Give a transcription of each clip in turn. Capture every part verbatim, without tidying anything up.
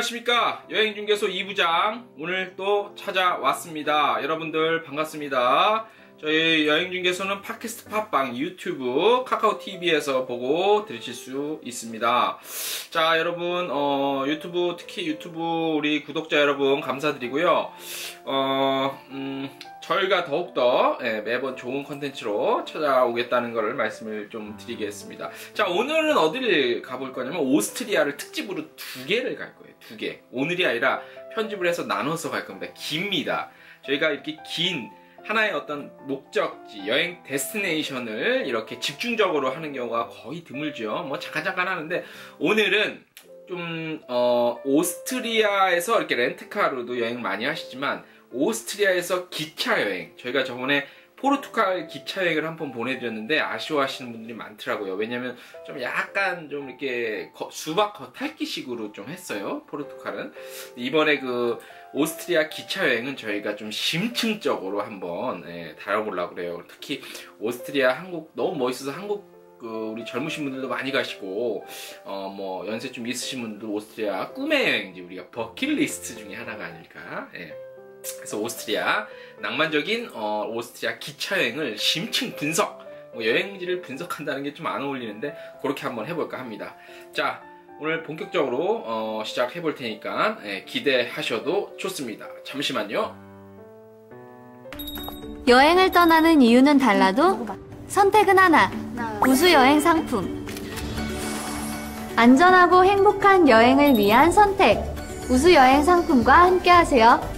안녕하십니까. 여행중개소 이 부장 오늘 또 찾아왔습니다. 여러분들 반갑습니다. 저희 여행중개소는 팟캐스트, 팟빵, 유튜브, 카카오티비에서 보고 들으실 수 있습니다. 자, 여러분 어, 유튜브, 특히 유튜브 우리 구독자 여러분 감사드리고요. 어, 음, 저희가 더욱더 예, 매번 좋은 컨텐츠로 찾아오겠다는 것을 말씀을 좀 드리겠습니다. 자, 오늘은 어디를 가볼 거냐면 오스트리아를 특집으로 두 개를 갈 거예요. 두 개. 오늘이 아니라 편집을 해서 나눠서 갈 겁니다. 깁니다. 저희가 이렇게 긴 하나의 어떤 목적지, 여행 데스티네이션을 이렇게 집중적으로 하는 경우가 거의 드물죠. 뭐 잠깐 잠깐 하는데 오늘은 좀 어, 오스트리아에서 이렇게 렌트카로도 여행 많이 하시지만 오스트리아에서 기차 여행, 저희가 저번에 포르투갈 기차 여행을 한번 보내드렸는데 아쉬워하시는 분들이 많더라고요. 왜냐면 좀 약간 좀 이렇게 거, 수박 겉핥기식으로 좀 했어요. 포르투갈은. 이번에 그 오스트리아 기차 여행은 저희가 좀 심층적으로 한번 예, 다뤄보려고 그래요. 특히 오스트리아 한국 너무 멋있어서 한국 그 우리 젊으신 분들도 많이 가시고 어 뭐 연세 좀 있으신 분들도 오스트리아 꿈의 여행지, 우리가 버킷리스트 중에 하나가 아닐까. 예. 그래서 오스트리아 낭만적인 어, 오스트리아 기차 여행을 심층 분석, 뭐 여행지를 분석한다는 게 좀 안 어울리는데 그렇게 한번 해볼까 합니다. 자, 오늘 본격적으로 어, 시작해 볼 테니까 예, 기대하셔도 좋습니다. 잠시만요. 여행을 떠나는 이유는 달라도 선택은 하나, 우수 여행 상품. 안전하고 행복한 여행을 위한 선택, 우수 여행 상품과 함께하세요.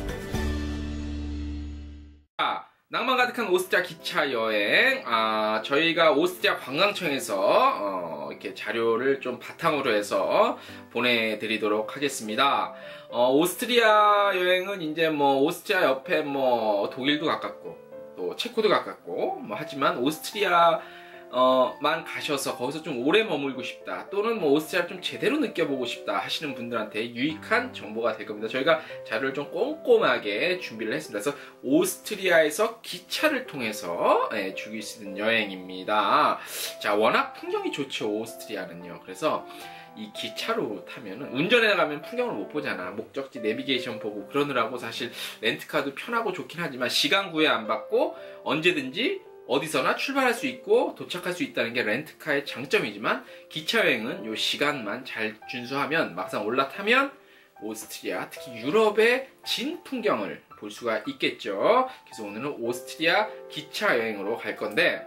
낭만 가득한 오스트리아 기차 여행, 아, 저희가 오스트리아 관광청에서 어, 이렇게 자료를 좀 바탕으로 해서 보내드리도록 하겠습니다. 어, 오스트리아 여행은 이제 뭐 오스트리아 옆에 뭐 독일도 가깝고 또 체코도 가깝고 뭐 하지만 오스트리아 어, 만 가셔서 거기서 좀 오래 머물고 싶다, 또는 뭐 오스트리아를 좀 제대로 느껴보고 싶다 하시는 분들한테 유익한 정보가 될 겁니다. 저희가 자료를 좀 꼼꼼하게 준비를 했습니다. 그래서 오스트리아에서 기차를 통해서 예, 즐길 수 있는 여행입니다. 자, 워낙 풍경이 좋죠, 오스트리아는요. 그래서 이 기차로 타면은 운전해 가면 풍경을 못 보잖아. 목적지 내비게이션 보고 그러느라고 사실 렌트카도 편하고 좋긴 하지만 시간 구애 안 받고 언제든지 어디서나 출발할 수 있고 도착할 수 있다는 게 렌트카의 장점이지만 기차 여행은 요 시간만 잘 준수하면 막상 올라타면 오스트리아, 특히 유럽의 진 풍경을 볼 수가 있겠죠. 그래서 오늘은 오스트리아 기차 여행으로 갈 건데,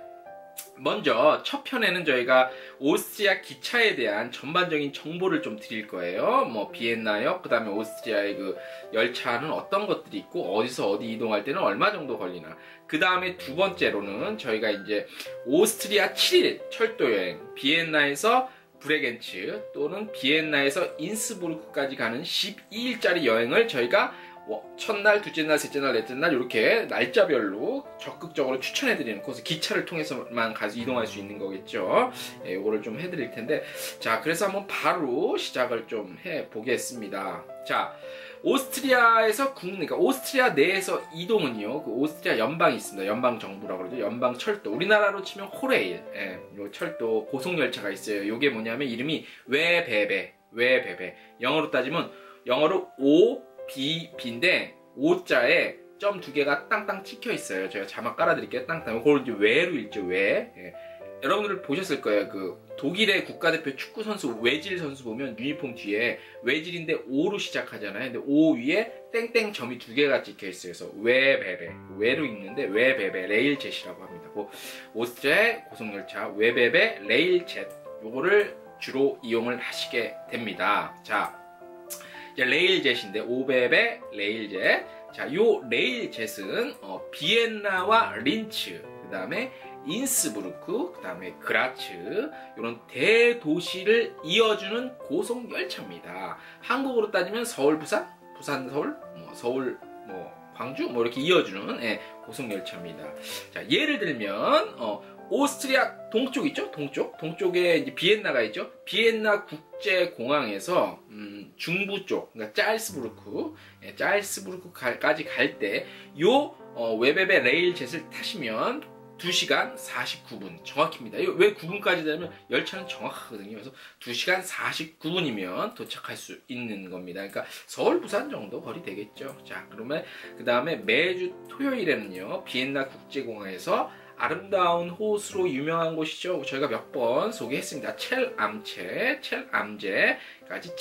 먼저 첫 편에는 저희가 오스트리아 기차에 대한 전반적인 정보를 좀 드릴 거예요. 뭐 비엔나역, 그 다음에 오스트리아의 그 열차는 어떤 것들이 있고 어디서 어디 이동할 때는 얼마 정도 걸리나. 그 다음에 두 번째로는 저희가 이제 오스트리아 칠 일 철도 여행, 비엔나에서 브레겐츠 또는 비엔나에서 인스부르크까지 가는 십이 일짜리 여행을 저희가 첫날, 둘째 날, 셋째 날, 넷째 날 이렇게 날짜별로 적극적으로 추천해드리는, 그래서 기차를 통해서만 가서 이동할 수 있는 거겠죠. 예, 이거를 좀 해드릴 텐데, 자, 그래서 한번 바로 시작을 좀 해보겠습니다. 자, 오스트리아에서 국내, 그러니까 오스트리아 내에서 이동은요, 그 오스트리아 연방이 있습니다. 연방 정부라고 그러죠. 연방 철도. 우리나라로 치면 호레일, 예, 요 철도 고속열차가 있어요. 요게 뭐냐면 이름이 웨베베, 웨베베. 영어로 따지면 영어로 오 비, B인데 오자에 점 두 개가 땅땅 찍혀 있어요. 제가 자막 깔아드릴게요. 땅땅. 그걸 이제 외로 읽죠. 외. 예. 여러분들 보셨을 거예요. 그 독일의 국가대표 축구 선수 외질 선수 보면 유니폼 뒤에 외질인데 오로 시작하잖아요. 근데 오 위에 땡땡 점이 두 개가 찍혀 있어요. 그래서 웨베베, 외로 읽는데 웨베베 레일젯이라고 합니다. 그 오스트리아의 고속열차 웨베베 레일젯, 요거를 주로 이용을 하시게 됩니다. 자, 이제 레일젯인데 오베베 레일젯. 자, 요 레일젯은 어, 비엔나와 린츠, 그 다음에 인스부르크, 그 다음에 그라츠, 이런 대도시를 이어주는 고속열차입니다. 한국으로 따지면 서울, 부산, 부산, 서울, 뭐 서울, 뭐 광주, 뭐 이렇게 이어주는 예, 고속열차입니다. 자, 예를 들면 어, 오스트리아 동쪽 있죠? 동쪽? 동쪽에 이제 비엔나가 있죠? 비엔나 국제공항에서 음, 중부 쪽, 그러니까 짤스부르크, 예, 짤스부르크까지 갈 때 요 어, 웨베베 레일젯을 타시면 두 시간 사십구 분 정확입니다. 왜 구 분까지 되면 열차는 정확하거든요. 그래서 두 시간 사십구 분이면 도착할 수 있는 겁니다. 그러니까 서울 부산 정도 거리 되겠죠. 자, 그러면 그 다음에 매주 토요일에는요 비엔나 국제공항에서 아름다운 호수로 유명한 곳이죠. 저희가 몇 번 소개했습니다. 첼암체, 첼암제까지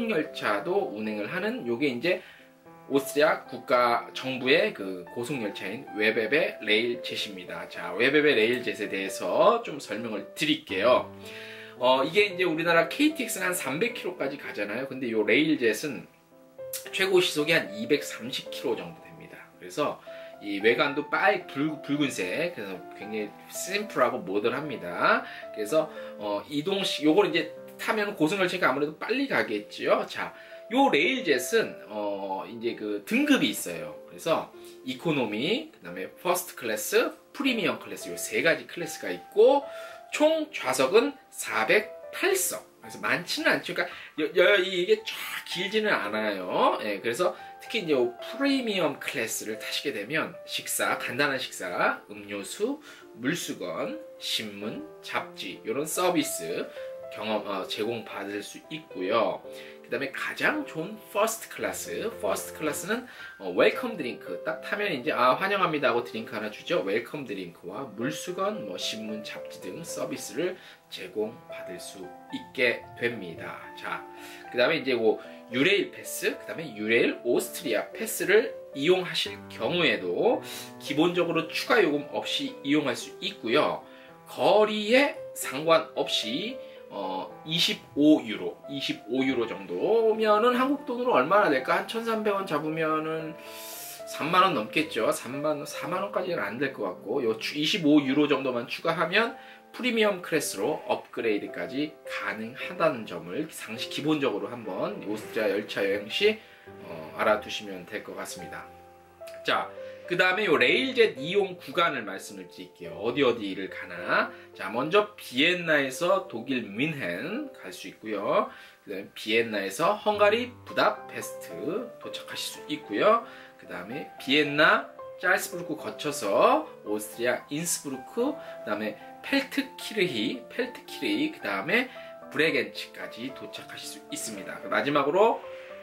직통열차도 운행을 하는 요게 이제 오스트리아 국가 정부의 그 고속열차인 웨베베 레일젯입니다. 자, 웨베베 레일젯에 대해서 좀 설명을 드릴게요. 어, 이게 이제 우리나라 케이티엑스는 한 삼백 킬로미터까지 가잖아요. 근데 요 레일젯은 최고 시속이 한 이백삼십 킬로미터 정도 됩니다. 그래서 이 외관도 빨 붉, 붉은색, 그래서 굉장히 심플하고 모던합니다. 그래서 어, 이동시 요걸 이제 타면 고속열차가 아무래도 빨리 가겠지요. 자, 요 레일젯은 어 이제 그 등급이 있어요. 그래서 이코노미, 그다음에 퍼스트 클래스, 프리미엄 클래스 요 세 가지 클래스가 있고 총 좌석은 사백팔 석. 그래서 많지는 않죠. 그러니까 여, 여, 이게 쫙 길지는 않아요. 예, 그래서 특히 이제 프리미엄 클래스를 타시게 되면 식사, 간단한 식사, 음료수, 물수건, 신문, 잡지 이런 서비스 경험 어, 제공받을 수 있고요. 그 다음에 가장 좋은 퍼스트 클래스, 퍼스트 클래스는 어, 웰컴 드링크 딱 타면 이제 아 환영합니다 하고 드링크 하나 주죠. 웰컴 드링크와 물수건, 뭐 신문, 잡지 등 서비스를 제공받을 수 있게 됩니다. 자, 그 다음에 이제 뭐 유레일 패스, 그 다음에 유레일 오스트리아 패스를 이용하실 경우에도 기본적으로 추가 요금 없이 이용할 수 있고요. 거리에 상관없이 어, 이십오 유로, 이십오 유로 정도면은 한국 돈으로 얼마나 될까? 한 천삼백 원 잡으면은 삼만 원 넘겠죠. 삼만 원, 사만 원까지는 안 될 것 같고, 요 이십오 유로 정도만 추가하면 프리미엄 클래스로 업그레이드까지 가능하다는 점을 상식 기본적으로 한번 오스트리아 열차 여행 시 어, 알아두시면 될 것 같습니다. 자, 그 다음에 요 레일젯 이용 구간을 말씀을 드릴게요. 어디 어디를 가나. 자, 먼저 비엔나에서 독일 뮌헨 갈 수 있고요. 그 다음에 비엔나에서 헝가리 부다페스트 도착하실 수 있고요. 그 다음에 비엔나 짤스부르크 거쳐서 오스트리아 인스부르크, 그 다음에 펠트키르히, 펠트키르히, 그 다음에 브레겐츠까지 도착하실 수 있습니다. 마지막으로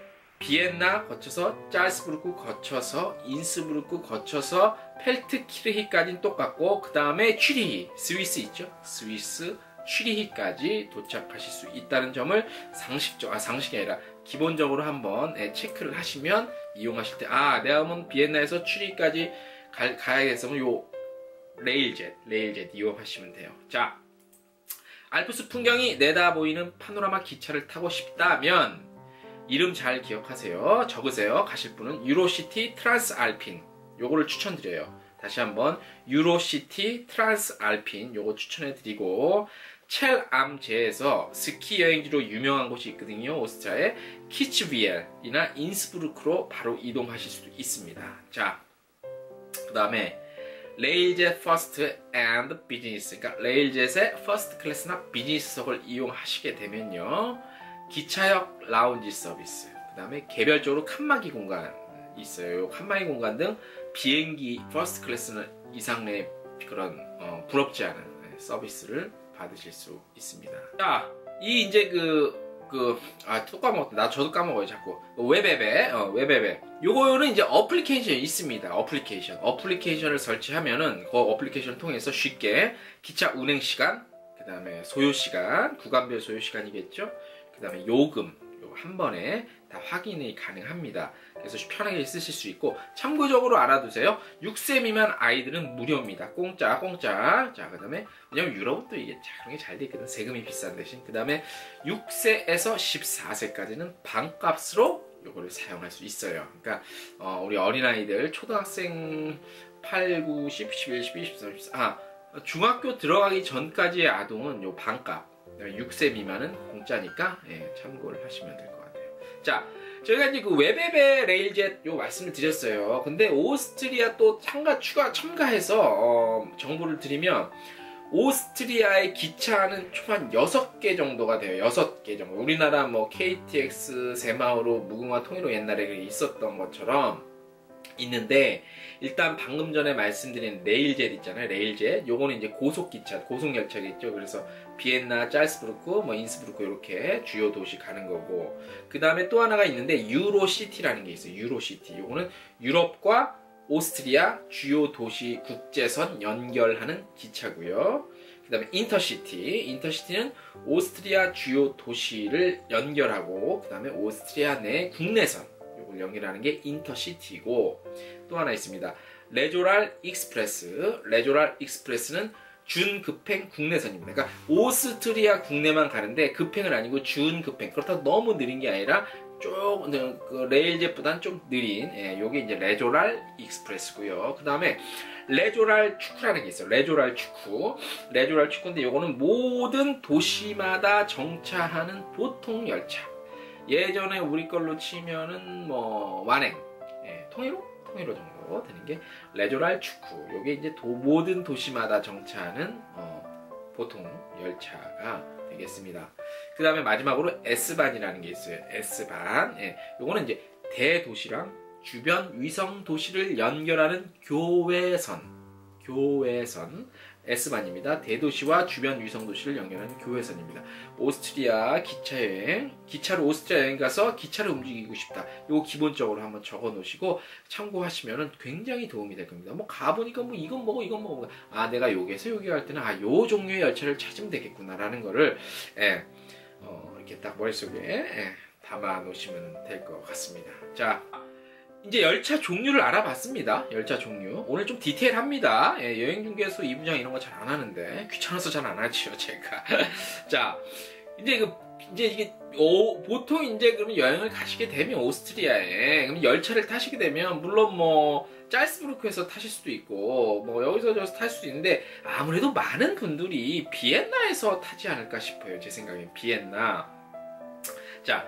비엔나 거쳐서 짤스부르크 거쳐서 인스부르크 거쳐서 펠트키르히까지는 똑같고 그 다음에 취리히, 스위스 있죠? 스위스 취리히까지 도착하실 수 있다는 점을 상식적, 아 상식이 아니라 기본적으로 한번 예, 체크를 하시면 이용하실 때 아 내가 한번 비엔나에서 취리히까지 가, 가야겠으면 요 레일젯, 레일젯 이용하시면 돼요. 자, 알프스 풍경이 내다 보이는 파노라마 기차를 타고 싶다면 이름 잘 기억하세요. 적으세요. 가실 분은 유로시티 트란스알핀 요거를 추천드려요. 다시 한번 유로시티 트란스알핀 요거 추천해드리고 첼암제에서 스키 여행지로 유명한 곳이 있거든요. 오스트리아의 키츠비엘이나 인스부르크로 바로 이동하실 수도 있습니다. 자, 그 다음에 레일젯 퍼스트 앤드 비즈니스, 그러니까 레일젯의 퍼스트 클래스나 비즈니스석을 이용하시게 되면요 기차역 라운지 서비스, 그 다음에 개별적으로 칸막이 공간 있어요. 칸막이 공간 등 비행기 퍼스트 클래스는 이상 내 그런 어, 부럽지 않은 서비스를 받으실 수 있습니다. 자, 이 이제 그 그 아 또 까먹었다. 나 저도 까먹어요 자꾸. 웨베베, 어, 웨베베. 요거는 이제 어플리케이션이 있습니다. 어플리케이션. 어플리케이션을 설치하면은 그 어플리케이션을 통해서 쉽게 기차 운행 시간, 그 다음에 소요 시간, 구간별 소요 시간이겠죠. 그 다음에 요금 한 번에 다 확인이 가능합니다. 그래서 편하게 쓰실 수 있고 참고적으로 알아두세요. 육 세 미만 아이들은 무료입니다. 공짜 공짜. 자, 그 다음에 왜냐면 유럽은 또 이게 그런 게 잘 돼 있거든. 세금이 비싼 대신. 그 다음에 육 세에서 십사 세까지는 반값으로 요거를 사용할 수 있어요. 그러니까 어, 우리 어린아이들 초등학생 팔, 구, 십, 십일, 십이, 십삼, 십사 아 중학교 들어가기 전까지의 아동은 요 반값, 육 세 미만은 공짜니까 예, 참고를 하시면 될 것 같아요. 자, 저희가 이제 그 웨베베 레일젯 요 말씀을 드렸어요. 근데 오스트리아 또 참가 추가 첨가해서 어, 정보를 드리면 오스트리아의 기차는 총 한 여섯 개 정도가 돼요. 여섯 개 정도. 우리나라 뭐 케이티엑스, 새마을호, 무궁화, 통일호 옛날에 있었던 것처럼 있는데, 일단 방금 전에 말씀드린 레일젯 있잖아요. 레일젯. 요거는 이제 고속기차, 고속열차겠죠. 그래서 비엔나, 짤스부르크, 뭐 인스부르크 이렇게 주요 도시 가는 거고, 그 다음에 또 하나가 있는데 유로시티라는 게 있어요. 유로시티. 요거는 유럽과 오스트리아 주요 도시 국제선 연결하는 기차고요. 그 다음에 인터시티. 인터시티는 오스트리아 주요 도시를 연결하고, 그 다음에 오스트리아 내 국내선 요걸 연결하는 게 인터시티고, 또 하나 있습니다. 레조랄 익스프레스. 레조랄 익스프레스는 준급행 국내선입니다. 그러니까 오스트리아 국내만 가는데 급행은 아니고 준급행. 그렇다고 너무 느린 게 아니라 조금 그 레일젯보다는 좀 느린, 예, 요게 이제 레조랄 익스프레스고요. 그 다음에 레조랄 축구라는 게 있어요. 레조랄 축구. 레조랄 축구인데 요거는 모든 도시마다 정차하는 보통 열차. 예전에 우리 걸로 치면은 뭐 완행, 예, 통일호? 통일호 정도 되는 게 레조랄 축구. 요게 이제 도, 모든 도시마다 정차하는 어, 보통 열차가 되겠습니다. 그 다음에 마지막으로 S반이라는 게 있어요. S반. 예, 요거는 이제 대도시랑 주변 위성 도시를 연결하는 교외선. 교외선. S반입니다. 대도시와 주변 위성 도시를 연결하는 교외선입니다. 오스트리아 기차여행. 기차로 오스트리아 여행 가서 기차를 움직이고 싶다. 요거 기본적으로 한번 적어 놓으시고 참고하시면 굉장히 도움이 될 겁니다. 뭐 가보니까 뭐 이건 뭐고 이건 뭐고, 아 내가 여기에서 여기 갈 때는 아 요 종류의 열차를 찾으면 되겠구나 라는 거를, 예, 어, 이렇게 딱 머릿속에, 예, 담아 놓으시면 될 것 같습니다. 자, 이제 열차 종류를 알아봤습니다. 열차 종류. 오늘 좀 디테일합니다. 예, 여행 중개소 이 부장 이런 거 잘 안 하는데 귀찮아서 잘 안 하지요, 제가. 자, 이제 그 이제 이게 오, 보통 이제 그러면 여행을 가시게 되면 오스트리아에 그럼 열차를 타시게 되면 물론 뭐 짤스부르크에서 타실 수도 있고 뭐 여기서 저기서 탈 수도 있는데 아무래도 많은 분들이 비엔나에서 타지 않을까 싶어요. 제 생각엔 비엔나. 자,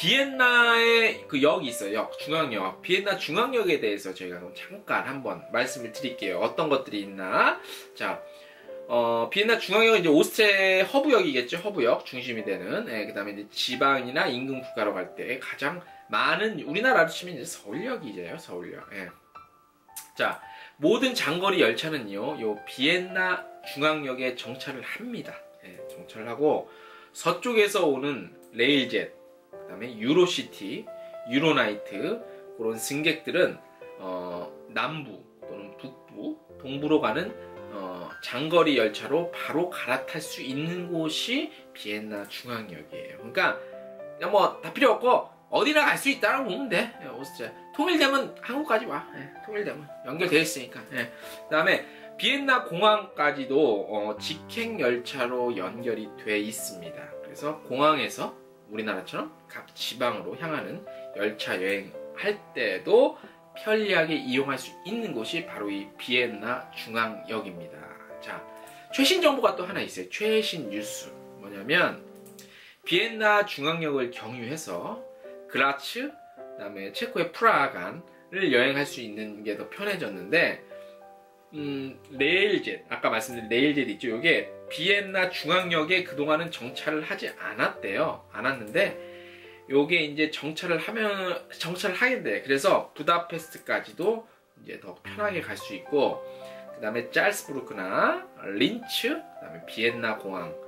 비엔나의 그 역이 있어요. 역, 중앙역. 비엔나 중앙역에 대해서 저희가 잠깐 한번 말씀을 드릴게요. 어떤 것들이 있나. 자, 어, 비엔나 중앙역은 이제 오스트리아의 허브역이겠죠. 허브역. 중심이 되는. 예, 그 다음에 이제 지방이나 인근 국가로 갈 때 가장 많은, 우리나라로 치면 이제 서울역이죠. 서울역. 예. 자, 모든 장거리 열차는요, 요 비엔나 중앙역에 정차를 합니다. 예, 정차를 하고, 서쪽에서 오는 레일젯, 그 다음에 유로시티, 유로나이트 그런 승객들은 어, 남부 또는 북부, 동부로 가는 어, 장거리 열차로 바로 갈아탈 수 있는 곳이 비엔나 중앙역이에요. 그러니까 그냥 뭐 다 필요 없고 어디나 갈 수 있다라고 보면 돼. 예, 오스트리아 통일되면 한국까지 와. 예, 통일되면 연결되어 있으니까. 예. 그 다음에 비엔나 공항까지도 어, 직행 열차로 연결이 돼 있습니다. 그래서 공항에서 우리나라처럼 각 지방으로 향하는 열차 여행할 때도 편리하게 이용할 수 있는 곳이 바로 이 비엔나 중앙역입니다. 자, 최신 정보가 또 하나 있어요. 최신 뉴스. 뭐냐면 비엔나 중앙역을 경유해서 그라츠, 그 다음에 체코의 프라하간을 여행할 수 있는 게 더 편해졌는데, 음, 레일젯, 아까 말씀드린 레일젯 있죠. 이게 비엔나 중앙역에 그동안은 정차를 하지 않았대요. 않았는데 요게 이제 정차를 하면 정차를 하게 돼. 그래서 부다페스트까지도 이제 더 편하게 갈 수 있고, 그 다음에 짤스부르크나 린츠, 그 다음에 비엔나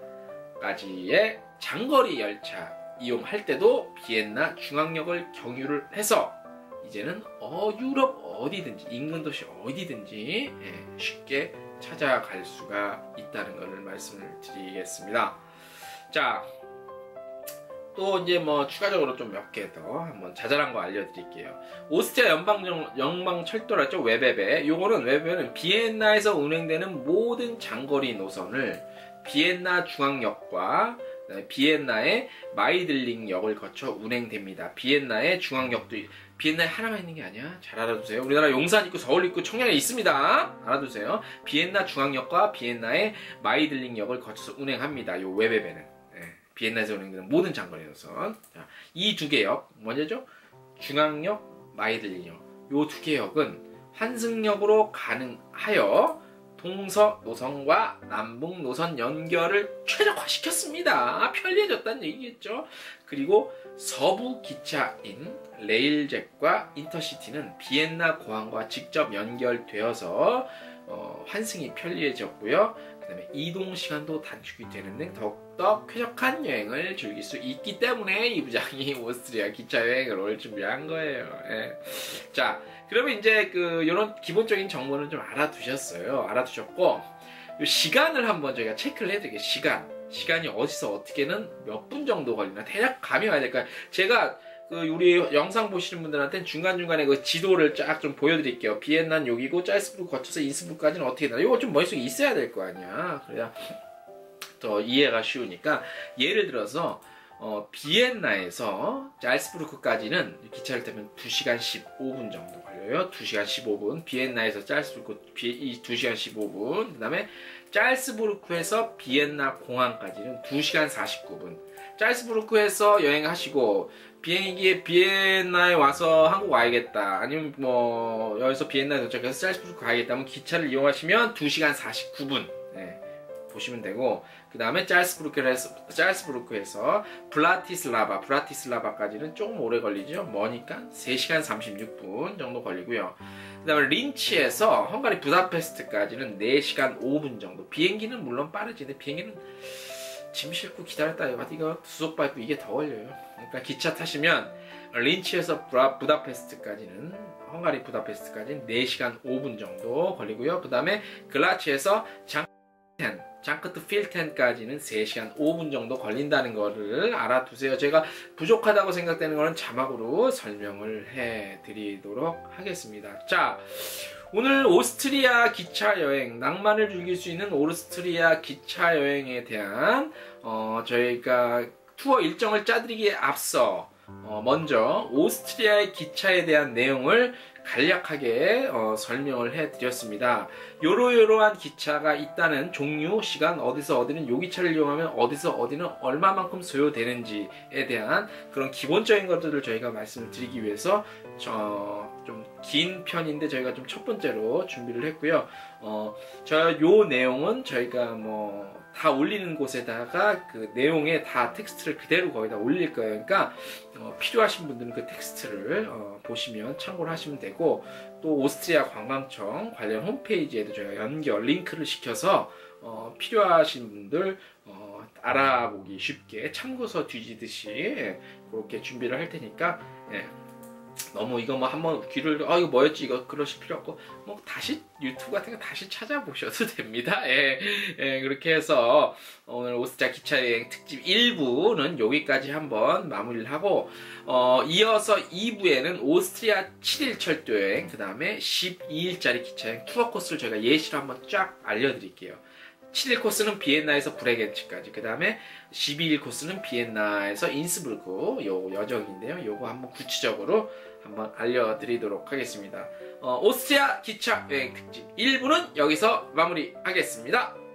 공항까지의 장거리 열차 이용할 때도 비엔나 중앙역을 경유를 해서 이제는 어 유럽 어디든지 인근 도시 어디든지 예, 쉽게 찾아갈 수가 있다는 것을 말씀을 드리겠습니다. 자, 또 이제 뭐 추가적으로 좀 몇 개 더 한번 자잘한 거 알려드릴게요. 오스트리아 연방 연방 철도라죠. 웨베베. 요거는 웨베베는 비엔나에서 운행되는 모든 장거리 노선을 비엔나 중앙역과 비엔나의 마이들링역을 거쳐 운행됩니다. 비엔나의 중앙역도 비엔나에 하나만 있는 게 아니야. 잘 알아두세요. 우리나라 용산 있고 서울 있고 청량에 있습니다. 알아두세요. 비엔나 중앙역과 비엔나의 마이들링역을 거쳐서 운행합니다. 요 웨베베는 네, 비엔나에서 운행되는 모든 장거리 노선. 이 두 개 역 뭐죠? 중앙역, 마이들링역. 요 두 개 역은 환승역으로 가능하여 동서 노선과 남북 노선 연결을 최적화시켰습니다. 편리해졌다는 얘기겠죠. 그리고 서부 기차인 레일젯과 인터시티는 비엔나 공항과 직접 연결되어서 어, 환승이 편리해졌고요. 그 다음에 이동 시간도 단축이 되는 등 더욱더 쾌적한 여행을 즐길 수 있기 때문에 이 부장이 오스트리아 기차 여행을 올 준비한 거예요. 예. 자, 그러면 이제 그 이런 기본적인 정보는 좀 알아두셨어요. 알아두셨고, 요 시간을 한번 저희가 체크를 해드릴게요. 시간. 시간이 어디서 어떻게는 몇 분 정도 걸리나 대략 감이 와야 될까요? 제가 그 우리 영상 보시는 분들한테는 중간중간에 그 지도를 쫙 좀 보여드릴게요. 비엔나는 여기고 짤스부르크 거쳐서 인스부르크까지는 어떻게 되나. 이거 좀 머릿속에 있어야 될 거 아니야. 그래야 더 이해가 쉬우니까. 예를 들어서 어, 비엔나에서 짤스부르크까지는 기차를 타면 두 시간 십오 분 정도 걸려요. 두 시간 십오 분. 비엔나에서 짤스부르크 비, 두 시간 십오 분. 그 다음에 짤스부르크에서 비엔나 공항까지는 두 시간 사십구 분. 짤스부르크에서 여행하시고 비행기에 비엔나에 와서 한국 와야겠다. 아니면 뭐 여기서 비엔나에 도착해서 짤스부르크 가야겠다 하면 기차를 이용하시면 두 시간 사십구 분. 네. 보시면 되고, 그 다음에 짤스부르크에서, 짤스부르크에서 브라티슬라바, 브라티슬라바까지는 조금 오래 걸리죠. 머니까 세 시간 삼십육 분 정도 걸리고요. 그 다음에 린치에서 헝가리 부다페스트까지는 네 시간 오 분 정도. 비행기는 물론 빠르지는데 비행기는 짐 싣고 기다렸다 이거 수속 밟고 이게 더 걸려요. 그러니까 기차 타시면 린치에서 브라, 부다페스트까지는 헝가리 부다페스트까지는 네 시간 오 분 정도 걸리고요. 그 다음에 글라치에서 장 장크트 필텐까지는 세 시간 오 분 정도 걸린다는 거를 알아두세요. 제가 부족하다고 생각되는 거는 자막으로 설명을 해 드리도록 하겠습니다. 자, 오늘 오스트리아 기차 여행, 낭만을 즐길 수 있는 오스트리아 기차 여행에 대한 어, 저희가 투어 일정을 짜드리기에 앞서 어, 먼저 오스트리아의 기차에 대한 내용을 간략하게 어, 설명을 해드렸습니다. 요러요러한 기차가 있다는 종류, 시간, 어디서 어디는 요 기차를 이용하면 어디서 어디는 얼마만큼 소요되는지에 대한 그런 기본적인 것들을 저희가 말씀을 드리기 위해서 좀 긴 편인데 저희가 좀 첫 번째로 준비를 했고요. 어, 저 요 내용은 저희가 뭐 다 올리는 곳에다가 그 내용에 다 텍스트를 그대로 거기다 올릴 거예요. 그러니까 어, 필요하신 분들은 그 텍스트를 어, 보시면 참고를 하시면 되고, 또 오스트리아 관광청 관련 홈페이지에도 저희가 연결 링크를 시켜서 어, 필요하신 분들 어, 알아보기 쉽게 참고서 뒤지듯이 예, 그렇게 준비를 할 테니까 예. 너무 이거 뭐 한번 귀를 아 이거 뭐였지 이거 그러실 필요 없고 뭐 다시 유튜브 같은 거 다시 찾아보셔도 됩니다. 예, 예 그렇게 해서 오늘 오스트리아 기차여행 특집 일 부는 여기까지 한번 마무리를 하고 어, 이어서 이 부에는 오스트리아 칠 일 철도여행, 그 다음에 십이 일짜리 기차여행 투어 코스를 저희가 예시로 한번 쫙 알려드릴게요. 칠 일 코스는 비엔나에서 브레겐츠까지, 그 다음에 십이 일 코스는 비엔나에서 인스부르크 요 여정인데요. 요거 한번 구체적으로 한번 알려드리도록 하겠습니다. 어, 오스트리아 기차 여행 특집 일 부는 여기서 마무리하겠습니다.